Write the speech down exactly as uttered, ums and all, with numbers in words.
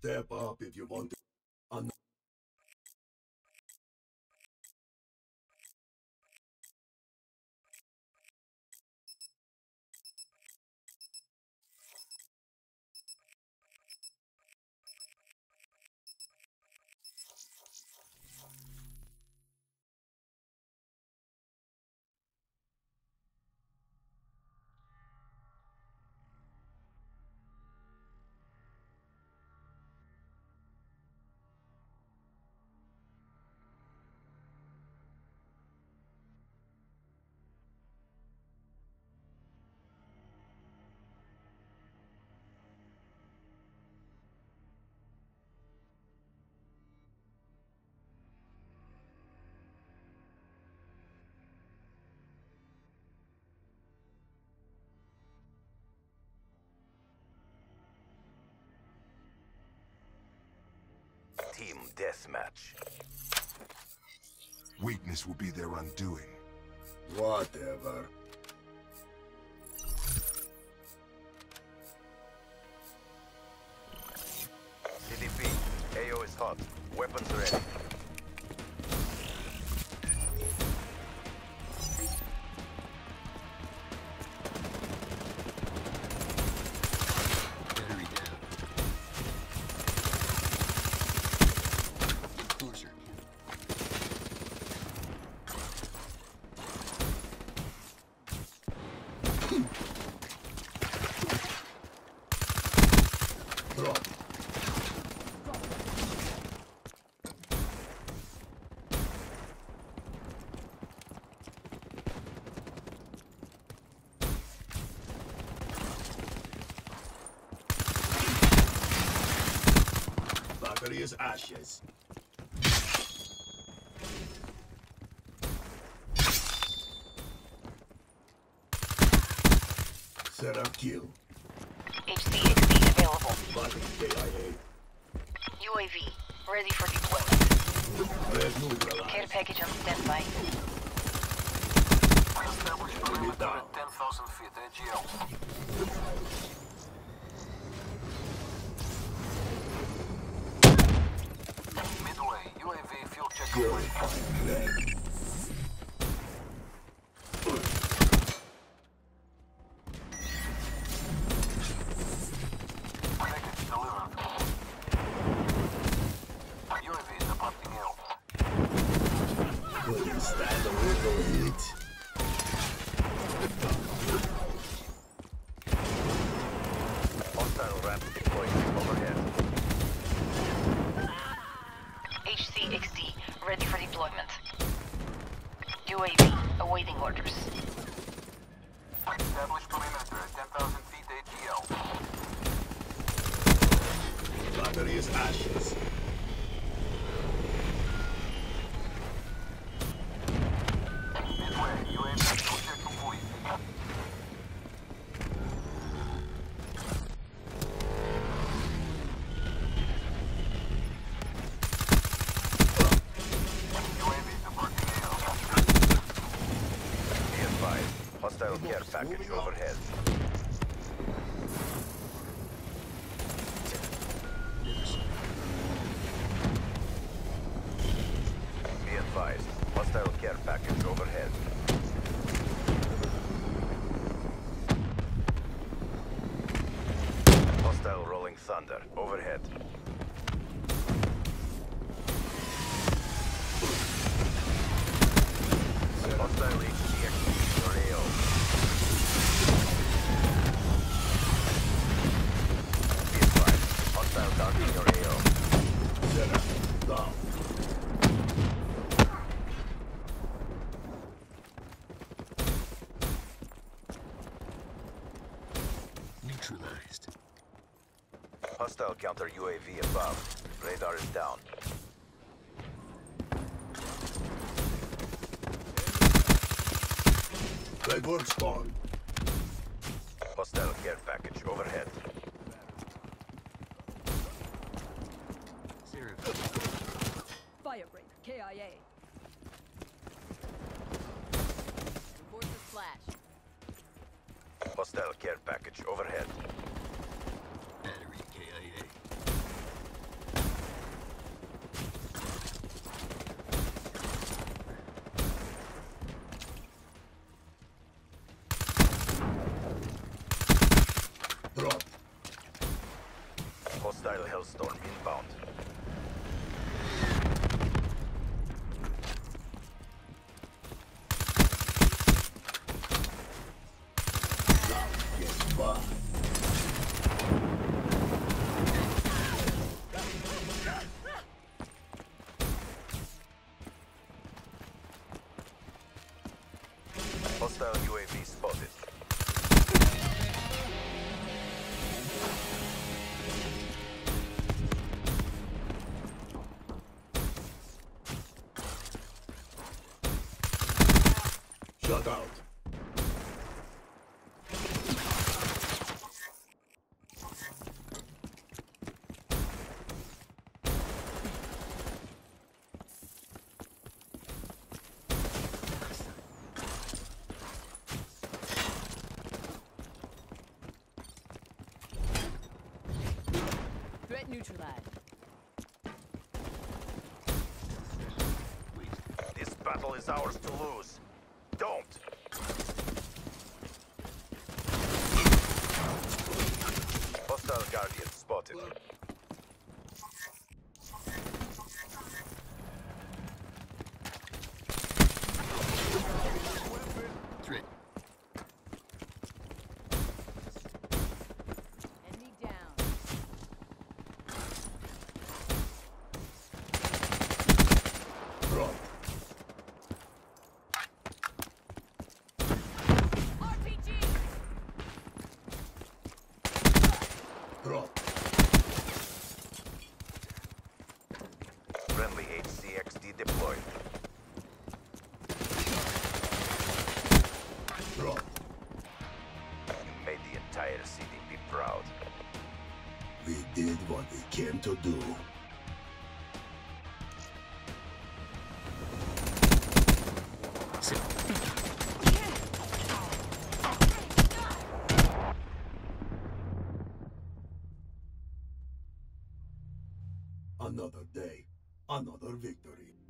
Step up if you want to. Un- Team deathmatch. Weakness will be their undoing. Whatever. C D P. A O is hot. Weapons ready. Battery down. Get closer. Drop. Battery is ashes. Set up kill. H C X D available. Battery K I U A V ready for deployment. A. Red neutralized. Care package on standby. Enemy down. ten thousand feet, A G L. Midway, U A V fuel check complete. Purifying leg. Package delivered. U A V is departing L. Couldn't stand a little heat. Hostile ramp deployed overhead. H C X D ready for deployment. U A V awaiting orders. Established perimeter at ten thousand feet, A G L. Battery is ashes. Midway, U A V fuel check complete. U A V departing L. Be advised. Hostile care package overhead. Be advised. Hostile care package overhead. Hostile rolling thunder overhead. Hostile H C X D your A O. Be advised. Hostile targeting your A O. Set up. Down. Neutralized. Hostile counter U A V above. Radar is down. Red work spawn. Hostile care package overhead. Zero. Firebreak, K I A. Forces flash. Hostile care package overhead. Battery K I A. neutralized. This battle is ours to lose. Don't! Hostile Guardian spotted. Enemy down. Drop. R P G! Drop. Friendly H C X D deployed. Drop. You made the entire city be proud. We did what we came to do. Another day, another victory.